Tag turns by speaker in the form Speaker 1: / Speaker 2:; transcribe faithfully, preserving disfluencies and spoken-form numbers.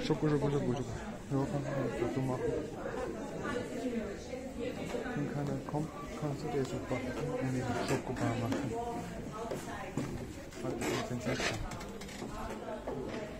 Speaker 1: Schoko, Schoko, Schoko, Schoko. Ja, kannst du das Foto machen. Wenn keiner kommt, kannst du das super eine Schokobar machen. Halt, ich bin